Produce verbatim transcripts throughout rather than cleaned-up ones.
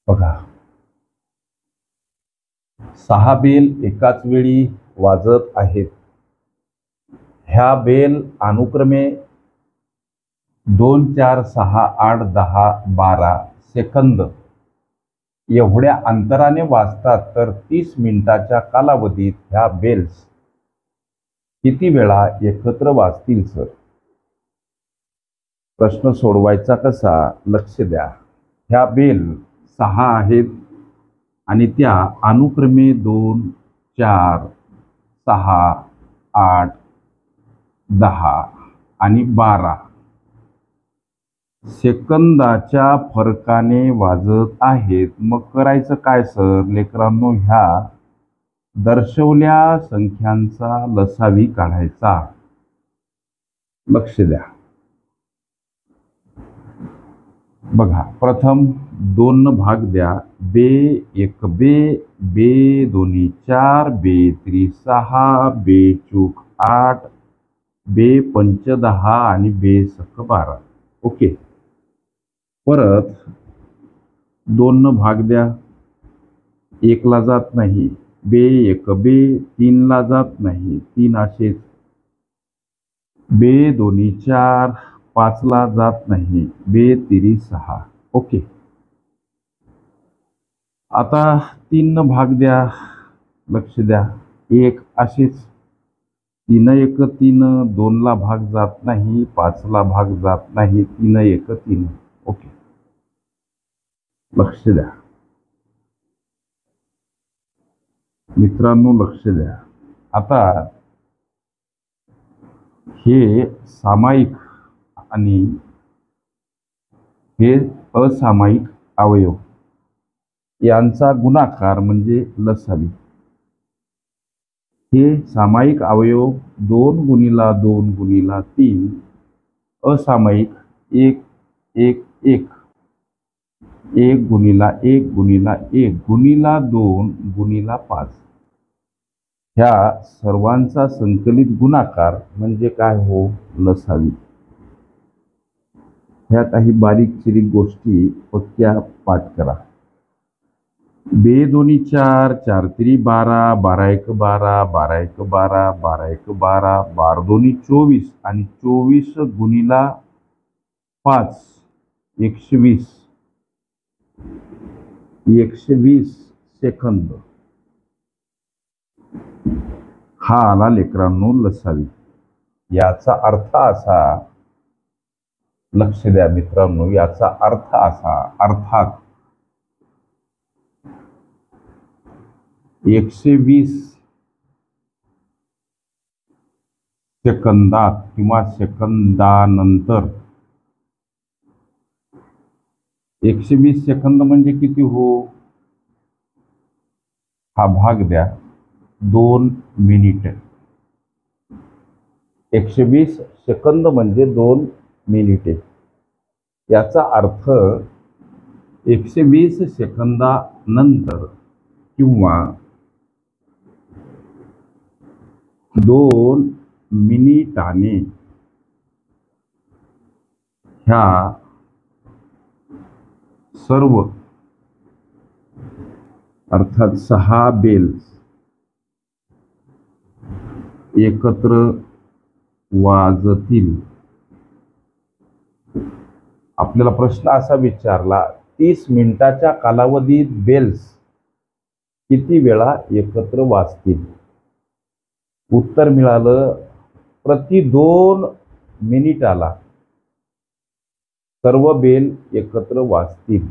बघा, सहा बेल एकाच वेळी वाजत आहेत. ह्या बेल अनुक्रमे दोन चार सहा आठ दहा बारा सेकंद एवढ्या अंतराने वाजतात, तर तीस मिनिटाच्या कालावधीत ह्या बेल्स किती वेळा एकत्र वाजतील सर? प्रश्न सोडवायचा कसा? लक्ष द्या. ह्या बेल सहा आहेत आणि त्या अनुक्रमे दोन चार सहा आठ दहा आणि बारा सेकंदाच्या फरकाने वाजत आहेत. मग करायचं काय सर? लेकरांनो, ह्या दर्शवल्या संख्यांचा लसावी काढायचा. लक्ष द्या. बघा, प्रथम दोन न भाग द्या. बे एक बे, बे दोन्ही चार, बे त्री सहा, बे चूक आठ, बे पंच दहा आणि बे सक बारा. ओके. परत दोन न भाग द्या. एकला जात नाही. बे एक बे, तीनला जात नाही. तीन असेच. बे दोन्ही चार, पाचला जात नाही. बे तिरी सहा. ओके. आता तीन न भाग द्या. लक्ष द्या. एक असेच. तीन एक तीन, दोनला भाग जात नाही. पाचला भाग जात नाही. तीन एक तीन. ओके. लक्ष द्या मित्रांनो, लक्ष द्या. आता हे सामायिक आणि हे असामायिक अवयव यांचा गुणाकार म्हणजे लसावी. हे सामायिक अवयव दोन गुणिला दोन गुणिला तीन, असामायिक एक एक एक, एक गुणिला एक गुणिला एक गुणिला दोन गुणिला पाच, ह्या सर्वांचा संकलित गुणाकार म्हणजे काय हो? लसावी. ह्या काही बारीक चिरीक गोष्टी पक्क्या पाठ करा. बे दोन्ही चार, चार त्री बारा, बारा एक बारा, बारा एक बारा, बारा एक बारा, बार दोन्ही चोवीस आणि चोवीस गुणिला पाच एकशे वीस, एकशे वीस सेकंद. हा आला लेकरांनो लसावी. याचा अर्थ असा, लक्ष द्या मित्रांनो, याचा अर्थ असा, अर्थात एकशे वीस सेकंदात किंवा सेकंदानंतर, एकशे वीस सेकंद म्हणजे किती हो? हा भाग द्या. दोन मिनिट. एकशे वीस सेकंद म्हणजे दोन मिनिटे. याचा अर्थ एकशे वीस सेकंदानंतर किंवा दोन मिनिटाने ह्या सर्व अर्थात सहा बेल्स एकत्र वाजतील. आपल्याला प्रश्न असा विचारला, तीस मिनिटाच्या कालावधीत बेल्स किती वेळा एकत्र वाजतील? उत्तर मिळालं, प्रति दोन मिनिटाला सर्व बेल एकत्र वाजतील.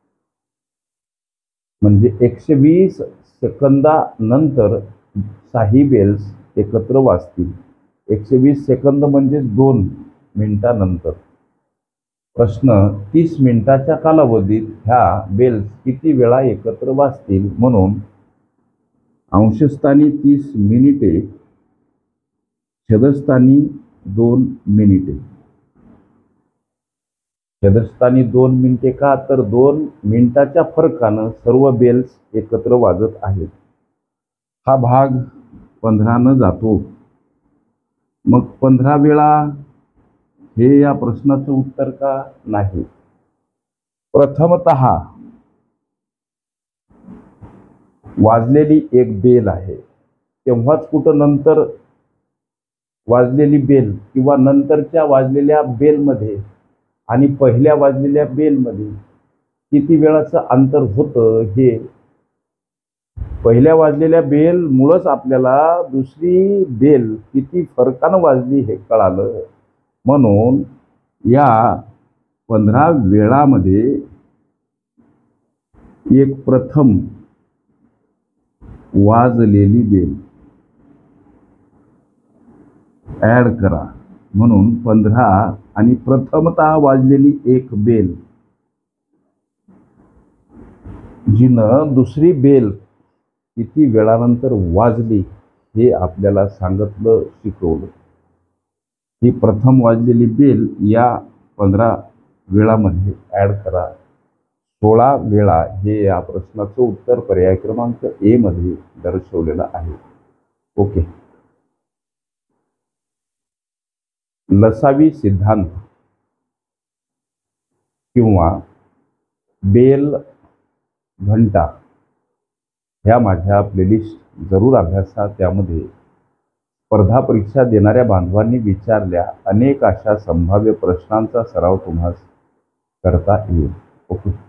म्हणजे एकशे वीस सेकंदानंतर साही बेल्स एकत्र वाजतील. एकशे वीस सेकंद म्हणजे दोन मिनिटानंतर. प्रश्न, तीस मिनिटाच्या कालावधीत ह्या बेल्स किती वेळा एकत्र वाजतील? म्हणून अंशस्थानी तीस मिनिटे, छेदस्थानी दोन मिनिटे. छेदस्थानी दोन मिनिटे का? तर दोन मिनिटाच्या फरकानं सर्व बेल्स एकत्र वाजत आहेत. हा भाग पंधरानं जातो. मग पंधरा वेळा हे या प्रश्नाचं उत्तर का? नाही. प्रथमतः वाजलेली एक बेल आहे, तेव्हाच कुठं नंतर वाजलेली बेल किंवा नंतरच्या वाजलेल्या बेलमध्ये आणि पहिल्या वाजलेल्या बेलमध्ये किती वेळाचं अंतर होतं हे पहिल्या वाजलेल्या बेल मुळंच आपल्याला दुसरी बेल किती फरकानं वाजली हे कळालं. म्हणून या पंधरा वेळामध्ये एक प्रथम वाजलेली बेल ॲड करा. म्हणून पंधरा आणि प्रथमतः वाजलेली एक बेल, जिनं दुसरी बेल किती वेळानंतर वाजली हे आपल्याला सांगितलं, शिकवलं. ही प्रथम वाजलेली बेल या पंधरा वेळामध्ये ॲड करा. सोळा वेळा हे या प्रश्नाचं उत्तर पर्याय क्रमांक ए मध्ये दर्शवलेलं आहे. ओके. लसावी सिद्धांत किंवा बेल घंटा ह्या माझ्या प्लेलिस्ट जरूर अभ्यासा. त्यामध्ये स्पर्धा परीक्षा देणाऱ्या बांधवांनी विचारल्या अनेक अशा संभाव्य प्रश्नांचा सराव तुम्हाला करता येईल. ओके.